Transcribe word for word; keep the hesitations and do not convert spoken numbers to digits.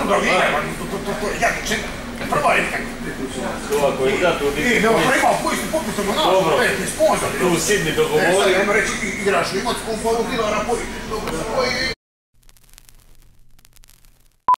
trgovine, ja ti čekam. Prvo je nekak. Ako je da, tu ti... I, evo, prema, koji ste popisamo nas, petni sponzor. Tu u Sidni dogovori. E, sad, ajmo reći, igraš u Imotskom, pa u Dilara,